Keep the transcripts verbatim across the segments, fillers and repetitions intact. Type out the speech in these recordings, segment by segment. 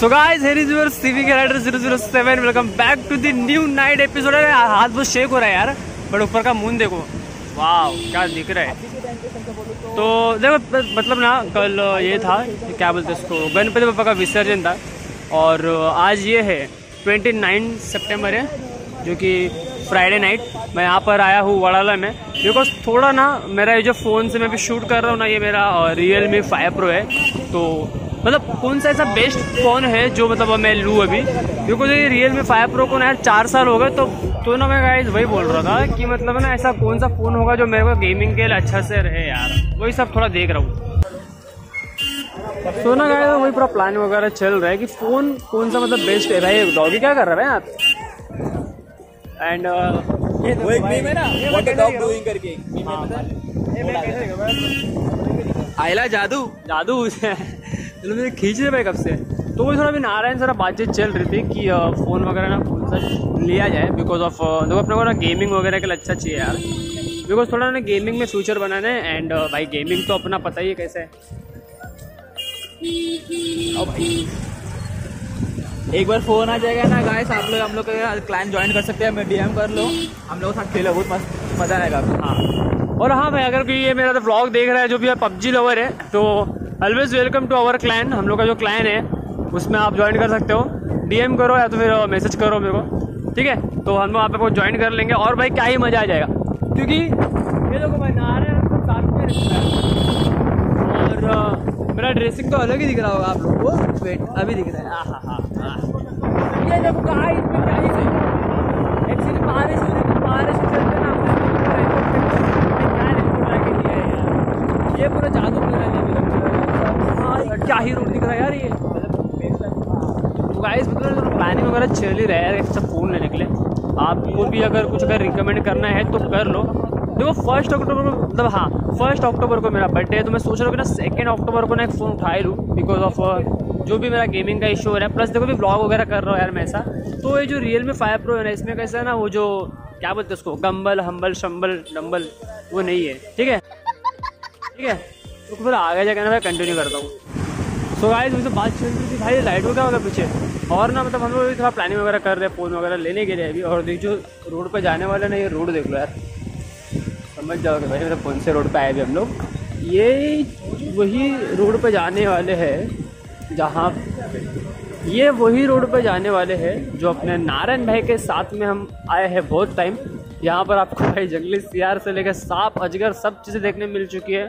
So guys, here is your C V K Rider zero zero seven. Welcome back to the new night episode. हाथ बहुत shake हो रहा है यार, but ऊपर का मून देखो, वाह क्या दिख रहा है। तो देखो मतलब ना कल ये था क्या बोलते हैं इसको, गणपति बप्पा का विसर्जन था और आज ये है उनतीस सितंबर है जो कि फ्राइडे नाइट। मैं यहाँ पर आया हूँ वड़ाला में बिकॉज थोड़ा ना मेरा ये जो फ़ोन से मैं भी शूट कर रहा हूँ ना, ये मेरा रियल मी फाइव प्रो है। तो मतलब कौन सा ऐसा बेस्ट फ़ोन है जो मतलब मैं लूँ अभी, बिकॉज ये रियल मी फाइव प्रो को ना यार चार साल हो गए। तो तो ना मैं गाइस वही बोल रहा था कि मतलब ना ऐसा कौन सा फ़ोन होगा जो मेरे को गेमिंग के लिए अच्छा से रहे यार, वही सब थोड़ा देख रहा हूँ। तो ना गाइस वही पूरा प्लान वगैरह चल रहा है कि फ़ोन कौन सा मतलब बेस्ट है। भाई डॉगी क्या कर रहा है आप? एंड वो एक मीम है ना, व्हाट अ डॉग डूइंग करके मीम है, पता है? आइला जादू जादू चलो मुझे खींच रहे भाई कब से। तो वही थोड़ा अभी नारायण सर बातचीत चल रही थी कि फ़ोन वगैरह ना कौन सा लिया जाए बिकॉज ऑफ देखो अपने को ना गेमिंग वगैरह के लिए अच्छा चाहिए यार, बिकॉज थोड़ा ना गेमिंग में फ्यूचर बनाना है। एंड भाई गेमिंग तो अपना पता ही है कैसे है। ओ भाई एक बार फोन आ जाएगा ना गाइस, आप लोग हम लोग का क्लाइंट ज्वाइन कर सकते हैं, मैं डीएम कर लो, हम लोग साथ खेलो, बहुत मस्त मजा आएगा। हाँ और हाँ भाई अगर कोई ये मेरा तो व्लॉग देख रहा है जो भी है पबजी लवर है तो always welcome to our clan. हम लोग का जो क्लैन है उसमें आप ज्वाइन कर सकते हो, डीएम करो या तो फिर मैसेज करो मेरे को, ठीक है? तो हम लोग आप को ज्वाइन कर लेंगे और भाई क्या ही मज़ा आ जाएगा, क्योंकि ये लोग भाई नारायण तो साथ में रहता है और मेरा ड्रेसिंग तो अलग ही दिख रहा होगा आप लोग को। वेट अभी दिख रहा है, हाँ हाँ हाँ ये देखो गाइस में क्या ही सही एक्चुअली बारिश हो रही, बारिश चलते ना ये पूरा जादू मिल रहा है मेरा, क्या ही रोड दिख रहा है यार ये। तो गाइस मतलब प्लानिंग वगैरह चल ही रहा है यार एक सब फ़ोन लेने के लिए। आपको भी अगर कुछ अगर रिकमेंड करना है तो कर लो। देखो फर्स्ट अक्टूबर को मतलब हाँ फर्स्ट अक्टूबर को मेरा बर्थडे है, तो मैं सोच रहा हूँ कि ना सेकेंड अक्टूबर को ना एक फ़ोन उठा ही लूँ बिकॉज ऑफ जो भी मेरा गेमिंग का इशू हो रहा है। प्लस देखो भी ब्लॉग वगैरह कर रहा हूँ यार मैं ऐसा। तो ये जो रियल मी फाइव प्रो है ना, इसमें कैसा है ना वो जो क्या बोलते हैं उसको, गम्बल हम्बल शम्बल डम्बल वो नहीं है, ठीक है ठीक है। तो फिर आगे जाकर ना मैं कंटिन्यू करता हूँ। सो गाइस मुझसे बात चल रही थी भाई लाइट को क्या होगा पीछे, और ना मतलब हम लोग थोड़ा प्लानिंग वगैरह कर रहे हैं फ़ोन वगैरह लेने के लिए अभी। और देख जो रोड पे जाने वाले ना, ये रोड देख लो यार, समझ जाओगे भाई मतलब कौन से रोड पे आए अभी हम लोग। ये वही रोड पे जाने वाले हैं जहाँ ये वही रोड पे जाने वाले हैं जो अपने नारायण भाई के साथ में हम आए हैं बहुत टाइम। यहाँ पर आपको भाई जंगली सियार से लेकर सांप अजगर सब चीज़ें देखने मिल चुकी है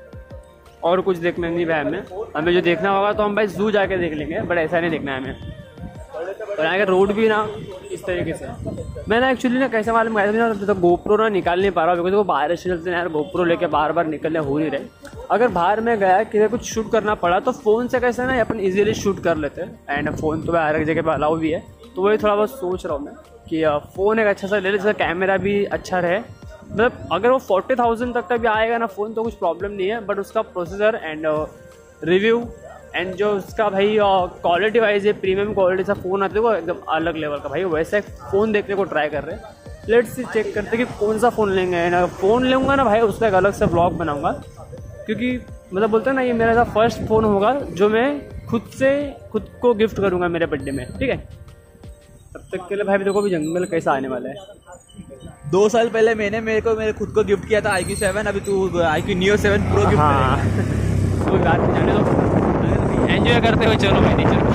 और कुछ देखने नहीं भाई हमें। हमें जो देखना होगा तो हम भाई जू जाके देख लेंगे, बट ऐसा नहीं देखना है हमें। और यहाँ के रोड भी ना इस तरीके से मैं ना एक्चुअली ना कैसे मालूम गया था ना, तो गोप्रो ना निकाल नहीं पा रहा बिकॉज वो बाहर से चलते हैं यार, गोप्रो लेके बार बार निकलने हो नहीं रहे। अगर बाहर में गया कि कुछ शूट करना पड़ा तो फ़ोन से कैसे ना अपन इजीली शूट कर लेते हैं। एंड फ़ोन तो हर एक जगह पर अलाउ भी है, तो वही थोड़ा बहुत सोच रहा हूँ मैं कि फ़ोन एक अच्छा सा ले ले जिसका कैमरा भी अच्छा रहे। मतलब अगर वो फोर्टी थाउजेंड तक का भी आएगा ना फ़ोन तो कुछ प्रॉब्लम नहीं है, बट उसका प्रोसेसर एंड रिव्यू एंड जो उसका भाई क्वालिटी वाइज है प्रीमियम क्वालिटी सा फ़ोन आता है वो एकदम अलग लेवल का भाई, वैसा एक फ़ोन देखने को ट्राई कर रहे हैं। लेट्स सी चेक करते हैं कि कौन सा फ़ोन लेंगे। एंड अगर फ़ोन लूँगा ना भाई उसका एक अलग से ब्लॉग बनाऊँगा, क्योंकि मतलब बोलते हैं ना ये मेरा फर्स्ट फ़ोन होगा जो मैं खुद से खुद को गिफ्ट करूँगा मेरे बर्थडे में, ठीक है? तब तक के लिए भाई देखो भी जंगल कैसा आने वाला है। दो साल पहले मैंने मेरे को मेरे खुद को गिफ्ट किया था आई क्यू सेवन, अभी तू iQOO neo seven pro gift हाँ कोई बात नहीं, जाने दो, एंजॉय करते हो, चलो भाई नहीं चलो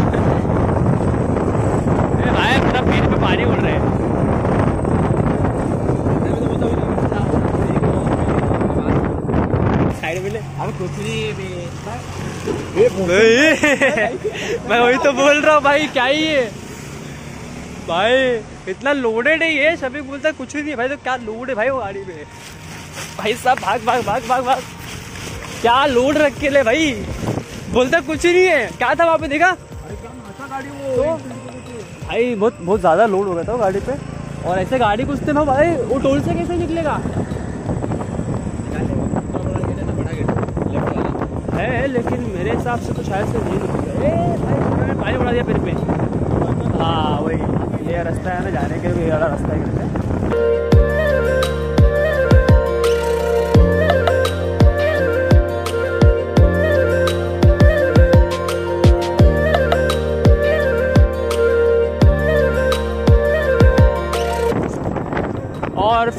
भाई पूरा पेट पे पानी उड़ रहा है। साइड में ले अब कुछ नहीं मैं वही तो बोल रहा हूँ भाई, क्या ही है भाई, इतना लोडेड है ये। सभी बोलता है कुछ ही नहीं भाई, तो क्या लोड है भाई वो गाड़ी में। भाई साहब भाग भाग भाग भाग भाग, क्या लोड रख के ले भाई, बोलता कुछ ही नहीं है। क्या था वहाँ पे देखा? अरे क्या अच्छा गाड़ी वो तो, भाई बहुत बहुत ज़्यादा लोड हो गया था वो गाड़ी पे। और ऐसे गाड़ी कुछ थे ना भाई, वो टोल से कैसे निकलेगा है, लेकिन मेरे हिसाब से तो शायद से नहीं निकलेगा। भाई पानी बढ़ा दिया फिर पे, हाँ वही ये रास्ता है ना जाने के लिए, वाला रास्ता है।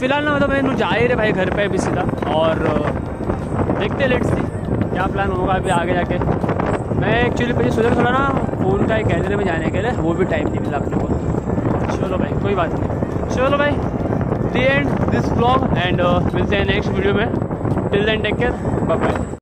फिलहाल ना मतलब मैं जा ही रहे भाई घर पे अभी सीधा, और देखते लेट्स सी क्या प्लान होगा अभी आगे जाके। मैं एक्चुअली मुझे सोचा थोड़ा ना फ़ोन का एक गैलरी में जाने के लिए, वो भी टाइम नहीं मिला अपने को। चलो भाई कोई बात नहीं, चलो भाई the end this blog, and मिलते हैं नेक्स्ट वीडियो में। Till then take care, bye bye.